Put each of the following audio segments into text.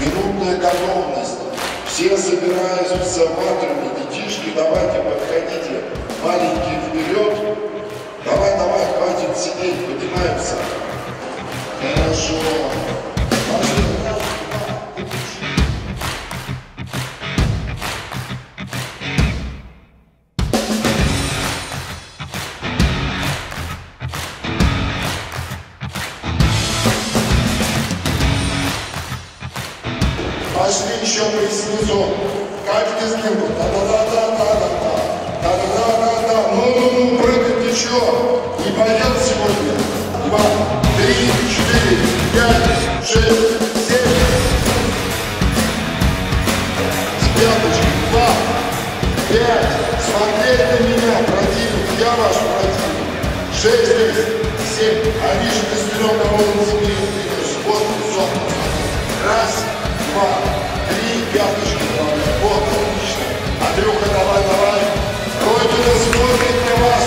Минутная готовность. Все собираются в атриуме. Детишки, давайте подходите. Маленькие вперед. Давай, давай, хватит сидеть, поднимаемся. Хорошо. Пошли. Пошли еще поясницу. Как ты сделал? Да-да-да-да-да-да-да. Да-да-да-да-да. Ну-ну-ну, прыгай ты чё? Не поел сегодня? 2, 3, 4, 5, 6, 7. С пяточки. 2, 5. Смотреть на меня, противник. Я ваш противник. 6, 7. А видишь, ты спиной кого-то себе двигаешь. Вот, все. Раз. 2, 3, пяточки. Вот, отлично. Андрюха, давай, давай. Родина смотрит на вас.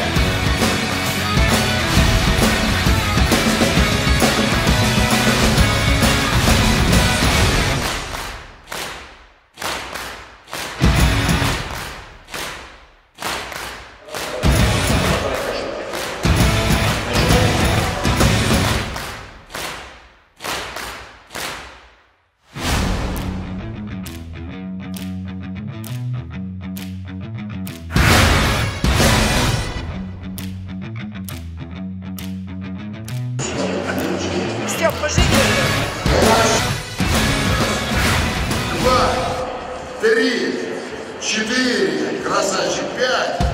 Степ, поживи. 2, 3, 4, красавчик, 5.